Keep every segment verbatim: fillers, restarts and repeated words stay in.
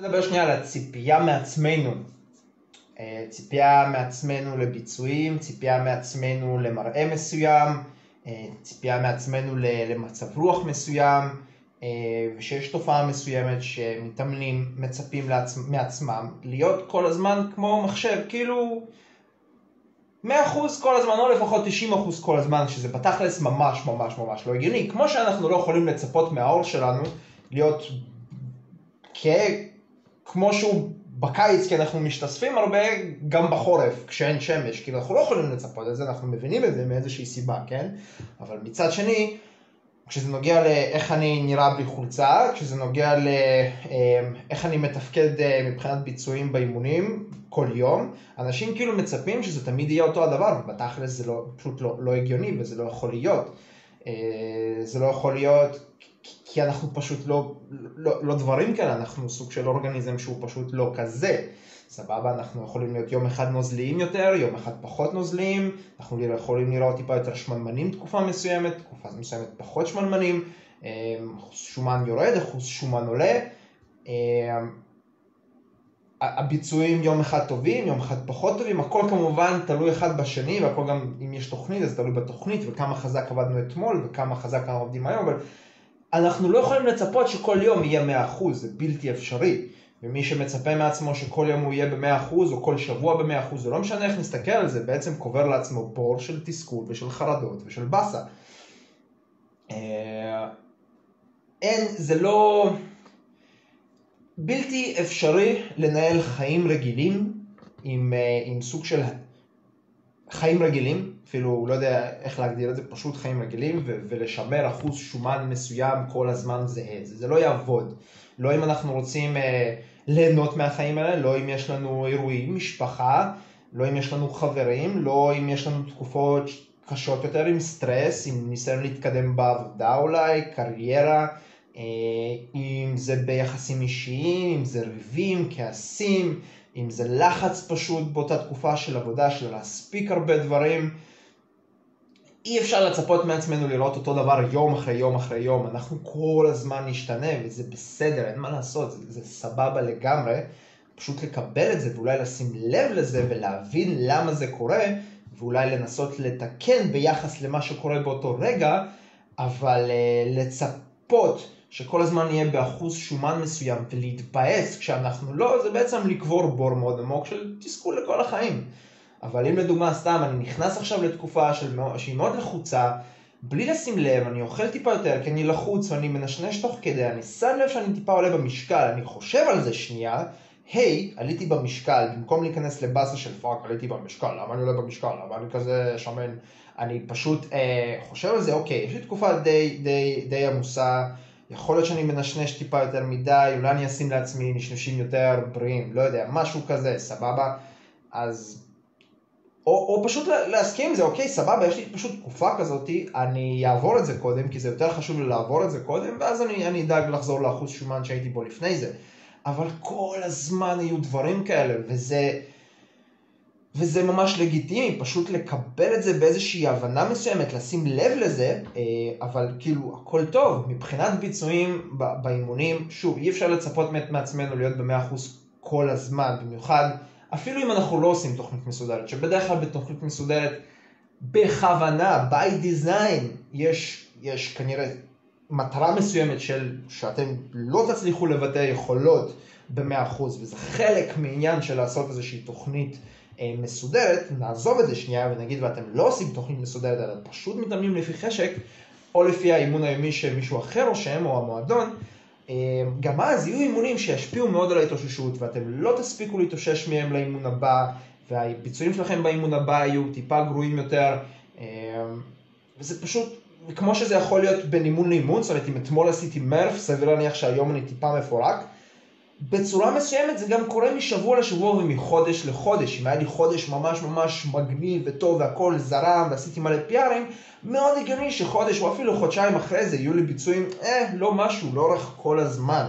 נדבר שנייה על הציפייה מעצמנו. ציפייה מעצמנו לביצועים, ציפייה מעצמנו למראה מסוים, ציפייה מעצמנו למצב רוח מסוים, ושיש תופעה מסוימת שמתאמנים מצפים מעצמם להיות כל הזמן כמו מחשב, כאילו מאה אחוז כל הזמן או לפחות תשעים אחוז כל הזמן, שזה בתכלס ממש ממש ממש לא הגיוני. כמו שאנחנו לא יכולים לצפות מהאור שלנו להיות כמו שהוא בקיץ, כי אנחנו משתספים הרבה גם בחורף כשאין שמש, כי אנחנו לא יכולים לצפות את זה, אנחנו מבינים את זה מאיזושהי סיבה, כן? אבל מצד שני, כשזה נוגע לאיך אני נראה בלי חולצה, כשזה נוגע לאיך אני מתפקד מבחינת ביצועים באימונים כל יום, אנשים כאילו מצפים שזה תמיד יהיה אותו הדבר, ובתכלס זה לא, פשוט לא, לא הגיוני וזה לא יכול להיות. זה לא יכול להיות כי אנחנו פשוט לא, לא, לא דברים כאלה, אנחנו סוג של אורגניזם שהוא פשוט לא כזה. סבבה, אנחנו יכולים להיות יום אחד נוזליים יותר, יום אחד פחות נוזליים, אנחנו יכולים לראות טיפה יותר שמנמנים תקופה מסוימת, תקופה מסוימת פחות שמנמנים, אחוז שומן יורד, אחוז שומן עולה. הביצועים יום אחד טובים, יום אחד פחות טובים, הכל כמובן תלוי אחד בשני, והכל גם אם יש תוכנית אז תלוי בתוכנית, וכמה חזק עבדנו אתמול וכמה חזק אנחנו עובדים היום, אבל אנחנו לא יכולים לצפות שכל יום יהיה מאה אחוז, זה בלתי אפשרי. ומי שמצפה מעצמו שכל יום הוא יהיה ב-מאה אחוז או כל שבוע ב-מאה אחוז, זה לא משנה איך נסתכל על זה, בעצם קובר לעצמו בור של תסכול ושל חרדות ושל בסה. אין, זה לא בלתי אפשרי לנהל חיים רגילים עם, עם סוג של חיים רגילים, אפילו לא יודע איך להגדיר את זה, פשוט חיים רגילים, ו- ולשמר אחוז שומן מסוים כל הזמן זהה. זה, זה לא יעבוד. לא אם אנחנו רוצים אה, ליהנות מהחיים האלה, לא אם יש לנו אירועים, משפחה, לא אם יש לנו חברים, לא אם יש לנו תקופות קשות יותר עם סטרס, עם ניסיון להתקדם בעבודה אולי, קריירה, אה, אם זה ביחסים אישיים, אם זה ריבים, כעסים, אם זה לחץ פשוט באותה תקופה של עבודה, של להספיק הרבה דברים. אי אפשר לצפות מעצמנו לראות אותו דבר יום אחרי יום אחרי יום. אנחנו כל הזמן נשתנה וזה בסדר, אין מה לעשות, זה, זה סבבה לגמרי. פשוט לקבל את זה ואולי לשים לב לזה ולהבין למה זה קורה, ואולי לנסות לתקן ביחס למה שקורה באותו רגע, אבל uh, לצפות שכל הזמן נהיה באחוז שומן מסוים ולהתבאס כשאנחנו לא, זה בעצם לקבור בור מאוד עמוק של תסכול לכל החיים. אבל אם לדוגמה סתם אני נכנס עכשיו לתקופה של, שהיא מאוד לחוצה, בלי לשים לב, אני אוכל טיפה יותר כי אני לחוץ ואני מנשנש תוך כדי, אני שם לב שאני טיפה עולה במשקל, אני חושב על זה שנייה, היי, עליתי במשקל, במקום להיכנס לבאסה של פאק, עליתי במשקל, למה אני עולה במשקל, למה אני כזה שמן, אני פשוט אה, חושב על זה, אוקיי, יש לי תקופה די, די, די עמוסה, יכול להיות שאני מנשנש טיפה יותר מדי, אולי אני אשים לעצמי נשנשים יותר בריאים, לא יודע, משהו כזה, סבבה, אז או, או פשוט להסכים עם זה, אוקיי, סבבה, יש לי פשוט תקופה כזאת, אני אעבור את זה קודם, כי זה יותר חשוב לי לעבור את זה קודם, ואז אני, אני אדאג לחזור לאחוז שומן שהייתי בו לפני זה. אבל כל הזמן יהיו דברים כאלה, וזה, וזה ממש לגיטימי, פשוט לקבל את זה באיזושהי הבנה מסוימת, לשים לב לזה, אבל כאילו, הכל טוב, מבחינת ביצועים באימונים, שוב, אי אפשר לצפות מעצמנו להיות ב-מאה אחוז כל הזמן, במיוחד, אפילו אם אנחנו לא עושים תוכנית מסודרת, שבדרך כלל בתוכנית מסודרת, בכוונה, by design, יש, יש כנראה מטרה מסוימת של, שאתם לא תצליחו לבטא יכולות ב-מאה אחוז, וזה חלק מעניין של לעשות איזושהי תוכנית אה, מסודרת, נעזוב את זה שנייה ונגיד, ואתם לא עושים תוכנית מסודרת, אלא פשוט מתאמנים לפי חשק, או לפי האימון היומי שמישהו אחר רושם, או המועדון, גם אז יהיו אימונים שישפיעו מאוד על ההתאוששות, ואתם לא תספיקו להתאושש מהם לאימון הבא, והביצועים שלכם באימון הבא יהיו טיפה גרועים יותר, וזה פשוט, כמו שזה יכול להיות בין אימון לאימון, זאת אומרת, אם אתמול עשיתי מרף, סביר להניח שהיום אני טיפה מפורק, בצורה מסוימת זה גם קורה משבוע לשבוע ומחודש לחודש. אם היה לי חודש ממש ממש מגניב וטוב והכל זרם ועשיתי מלא פיארים, מאוד הגיוני שחודש או אפילו חודשיים אחרי זה יהיו לי ביצועים, אה, לא משהו, לאורך כל הזמן.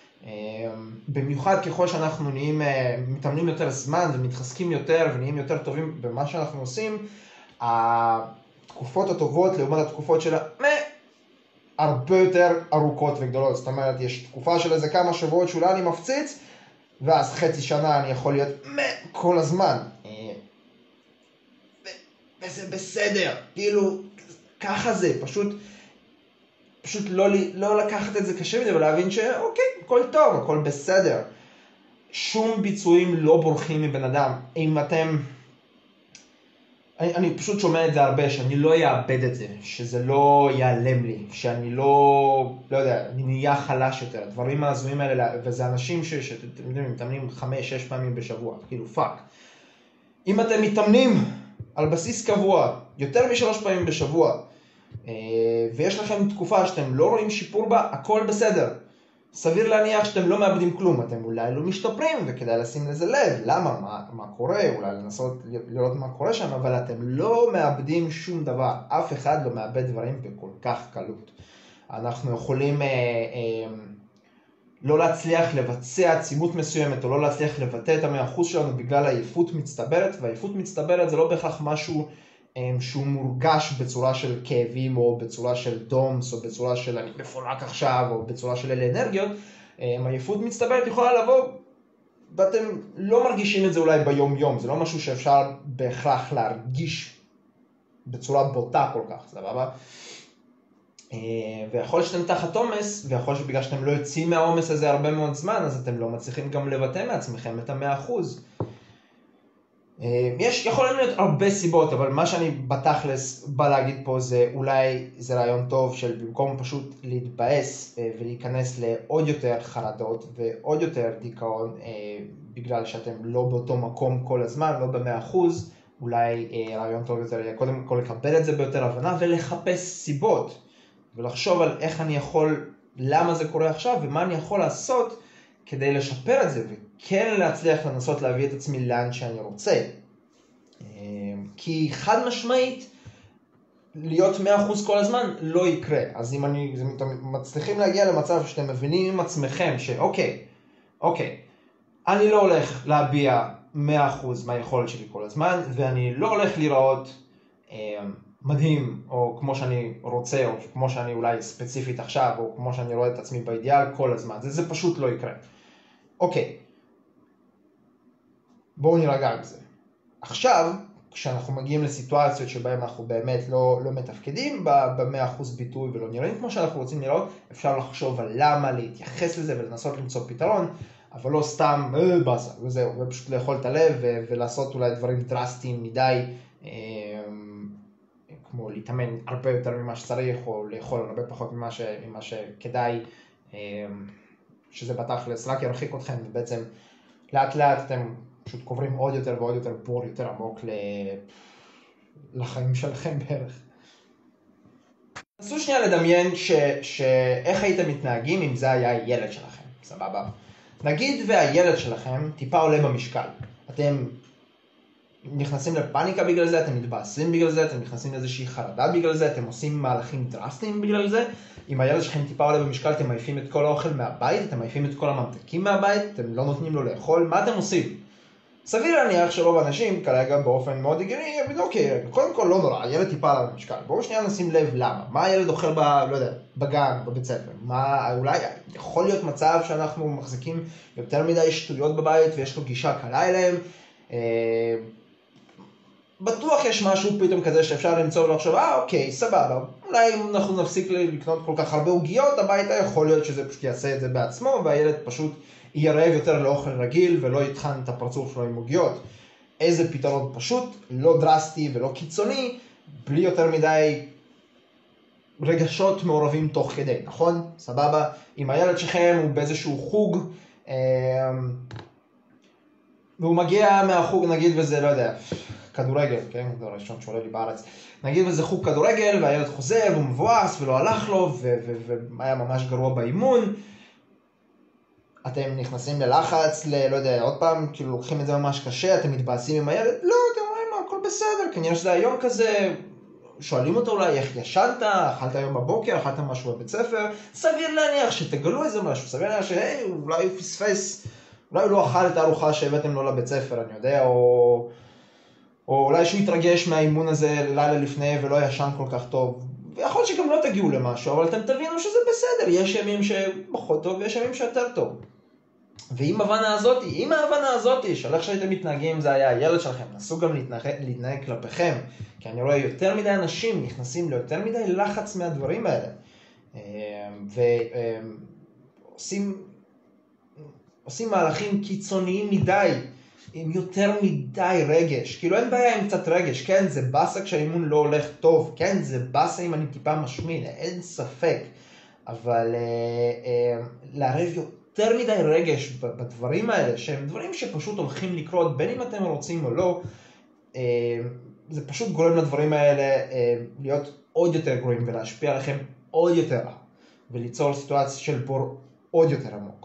במיוחד ככל שאנחנו נהיים, מתאמנים יותר זמן ומתחזקים יותר ונהיים יותר טובים במה שאנחנו עושים, התקופות הטובות לעומת התקופות של מה, הרבה יותר ארוכות וגדולות. זאת אומרת, יש תקופה של איזה כמה שבועות שאולי אני מפציץ, ואז חצי שנה אני יכול להיות כל הזמן. וזה בסדר, כאילו, ככה זה, פשוט, פשוט לא, לא לקחת את זה קשה מדי, ולהבין שאוקיי, הכל טוב, הכל בסדר. שום ביצועים לא בורחים מבן אדם. אם אתם, אני, אני פשוט שומע את זה הרבה, שאני לא יאבד את זה, שזה לא ייעלם לי, שאני לא, לא יודע, אני נהיה חלש יותר. הדברים ההזויים האלה, וזה אנשים ש, שאתם יודעים, מתאמנים חמש, שש פעמים בשבוע, כאילו פאק. אם אתם מתאמנים על בסיס קבוע, יותר משלוש פעמים בשבוע, ויש לכם תקופה שאתם לא רואים שיפור בה, הכל בסדר. סביר להניח שאתם לא מאבדים כלום, אתם אולי לא משתפרים, וכדאי לשים לזה לב, למה, מה, מה קורה, אולי לנסות לראות מה קורה שם, אבל אתם לא מאבדים שום דבר, אף אחד לא מאבד דברים בכל כך קלות. אנחנו יכולים אה, אה, לא להצליח לבצע צימות מסוימת, או לא להצליח לבטא את המאה אחוז שלנו בגלל עייפות מצטברת, והעייפות מצטברת זה לא בהכרח משהו שהוא מורגש בצורה של כאבים, או בצורה של דומס, או בצורה של אני מפורק עכשיו, או בצורה של אלה אנרגיות. עייפות מצטברת יכולה לבוא, ואתם לא מרגישים את זה אולי ביום יום, זה לא משהו שאפשר בהכרח להרגיש בצורה בוטה כל כך, סבבה? ויכול שאתם תחת עומס, ויכול שבגלל שאתם לא יוצאים מהעומס הזה הרבה מאוד זמן, אז אתם לא מצליחים גם לבטא מעצמכם את המאה אחוז. יש, יכול להיות הרבה סיבות, אבל מה שאני בתכלס בא להגיד פה זה אולי זה רעיון טוב של במקום פשוט להתבאס ולהיכנס לעוד יותר חרדות ועוד יותר דיכאון בגלל שאתם לא באותו מקום כל הזמן, לא במאה אחוז, אולי רעיון טוב יותר יהיה קודם כל לקבל את זה ביותר הבנה ולחפש סיבות ולחשוב על איך אני יכול, למה זה קורה עכשיו ומה אני יכול לעשות כדי לשפר את זה, וכן להצליח לנסות להביא את עצמי לאן שאני רוצה. כי חד משמעית, להיות מאה אחוז כל הזמן לא יקרה. אז אם אני, אתם מצליחים להגיע למצב שאתם מבינים עם עצמכם, שאוקיי, אוקיי, אני לא הולך להביע מאה אחוז מהיכולת שלי כל הזמן, ואני לא הולך לראות אה, מדהים, או כמו שאני רוצה, או כמו שאני אולי ספציפית עכשיו, או כמו שאני רואה את עצמי באידיאל כל הזמן. זה, זה פשוט לא יקרה. אוקיי, בואו נרגע עם זה. עכשיו, כשאנחנו מגיעים לסיטואציות שבהן אנחנו באמת לא, לא מתפקדים ב-מאה אחוז ביטוי ולא נראים כמו שאנחנו רוצים לראות, אפשר לחשוב על למה, להתייחס לזה ולנסות למצוא פתרון, אבל לא סתם אה, בסה, וזהו, ופשוט לאכול את הלב ו- ולעשות אולי דברים דרסטיים מדי, אה, כמו להתאמן הרבה יותר ממה שצריך, או לאכול הרבה פחות ממה, ש- ממה שכדאי, אה, שזה בתכלס רק ירחיק אתכם, ובעצם לאט לאט אתם פשוט קוברים עוד יותר ועוד יותר בור יותר עמוק לחיים שלכם בערך. נסו שנייה לדמיין ש... שאיך הייתם מתנהגים אם זה היה הילד שלכם, סבבה? נגיד והילד שלכם טיפה עולה במשקל. אתם נכנסים לפאניקה בגלל זה, אתם מתבאסים בגלל זה, אתם נכנסים לאיזושהי חרדה בגלל זה, אתם עושים מהלכים דרסטיים בגלל זה. אם הילד שלכם טיפה עולה במשקל, אתם מעיפים את כל האוכל מהבית, אתם מעיפים את כל הממתקים מהבית, אתם לא נותנים לו לאכול, מה אתם עושים? סביר להניח שרוב האנשים כרגע באופן מאוד הגיוני, אבל אוקיי, קודם כל לא נורא, הילד טיפה עלה במשקל. בואו שנייה נשים לב למה. מה הילד אוכל ב, לא יודע, בגן, בבית ספר? מה, אולי יכול להיות מצב שאנחנו מחזיקים יותר מדי שטויות בבית ויש לו גישה קלה אליהם. אה, בטוח יש משהו פתאום כזה שאפשר למצוא ולחשוב, אה אוקיי, סבבה, אולי אם אנחנו נפסיק לקנות כל כך הרבה עוגיות, הביתה יכול להיות שזה פשוט יעשה את זה בעצמו, והילד פשוט יהיה רעב יותר לאוכל רגיל ולא יתחן את הפרצוף שלו עם עוגיות. איזה פתרון פשוט, לא דרסטי ולא קיצוני, בלי יותר מדי רגשות מעורבים תוך כדי, נכון? סבבה? אם הילד שלכם הוא באיזשהו חוג, והוא מגיע מהחוג, נגיד וזה, לא יודע, כדורגל, כן? זה הראשון שעולה לי בארץ. נגיד וזה חוג כדורגל, והילד חוזר, והוא מבואס, ולא הלך לו, והיה ממש גרוע באימון. אתם נכנסים ללחץ, ל, לא יודע, עוד פעם, כאילו לוקחים את זה ממש קשה, אתם מתבאסים עם הילד, לא, אתם אומרים לו, הכל בסדר, כנראה שזה היום כזה, שואלים אותו אולי, איך ישנת, אכלת היום בבוקר, אכלת משהו בבית ספר, סביר להניח שתגלו איזה משהו, סביר להניח שהי, אולי הוא פספס, אולי הוא לא אכל את הארוחה שהבאתם לו לבית ספר, אני יודע, או, או אולי שהוא יתרגש מהאימון הזה לילה לפני ולא ישן כל כך טוב, ויכול שגם לא תגיעו למשהו, אבל אתם תבינו שזה בסדר, יש ימים שפחות טוב ויש ימים שיותר טוב. ועם ההבנה הזאת, עם ההבנה הזאת, של איך שהייתם מתנהגים, זה היה הילד שלכם, נסו גם להתנהג, להתנהג כלפיכם, כי אני רואה יותר מדי אנשים נכנסים ליותר מדי לחץ מהדברים האלה, ועושים עושים מהלכים קיצוניים מדי, עם יותר מדי רגש, כאילו אין בעיה עם קצת רגש, כן זה בסה כשהאימון לא הולך טוב, כן זה בסה אם אני טיפה משמין, אין ספק, אבל אה, אה, לערב יותר מדי רגש בדברים האלה, שהם דברים שפשוט הולכים לקרות, בין אם אתם רוצים או לא, אה, זה פשוט גורם לדברים האלה אה, להיות עוד יותר גרועים, ולהשפיע עליכם עוד יותר, וליצור סיטואציה של בור עוד יותר עמוק.